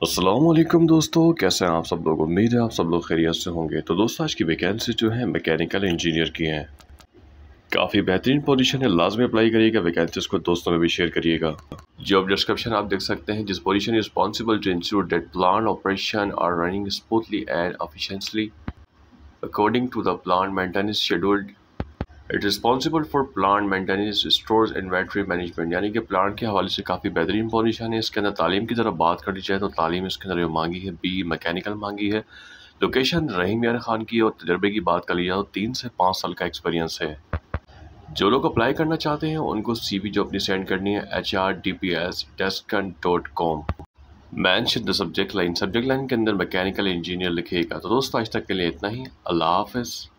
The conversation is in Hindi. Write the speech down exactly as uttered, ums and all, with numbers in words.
अस्सलाम वालेकुम दोस्तों, कैसे हैं आप सब लोग। उम्मीद है आप सब लोग खैरियत से होंगे। तो दोस्तों आज की वैकेंसी जो है मैकेनिकल इंजीनियर की है। काफ़ी बेहतरीन पोजीशन है, लाजमी अप्लाई करिएगा। वैकेंसीज को दोस्तों में भी शेयर करिएगा। जॉब डिस्क्रिप्शन आप देख सकते हैं। जिस position responsible to ensure that plant operation are running smoothly and efficiently according to the plant maintenance scheduled. It responsible for plant maintenance stores inventory management, यानी कि प्लांट के हवाले से काफ़ी बेहतरीन पोजीशन है। इसके अंदर तालीम की तरफ बात करी जाए तो तालीम इसके अंदर मांगी है बी मैकेनिकल मांगी है। लोकेशन rahimyaar खान की, और तजर्बे की बात कर लिया तो तीन से पाँच साल का एक्सपीरियंस है। जो लोग अप्लाई करना चाहते हैं उनको सीवी जो अपनी सेंड करनी है H R D P S डेस्कन dot com. Mention the subject line, subject line के अंदर मैकेनिकल इंजीनियर लिखिएगा। तो दोस्तों आज तक के लिए इतना ही। अल्लाह हाफिज़।